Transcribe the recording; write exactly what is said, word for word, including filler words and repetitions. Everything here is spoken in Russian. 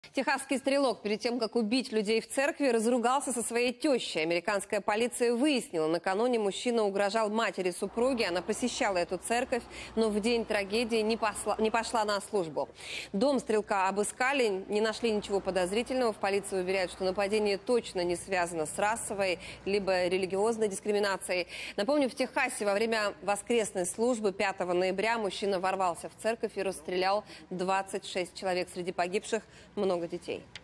Техасский стрелок перед тем, как убить людей в церкви, разругался со своей тещей. Американская полиция выяснила, накануне мужчина угрожал матери супруги. Она посещала эту церковь, но в день трагедии не, посла, не пошла на службу. Дом стрелка обыскали, не нашли ничего подозрительного. В полиции уверяют, что нападение точно не связано с расовой либо религиозной дискриминацией. Напомню, в Техасе во время воскресной службы пятого ноября мужчина ворвался в церковь и расстрелял двадцать шесть человек. Среди погибших много детей.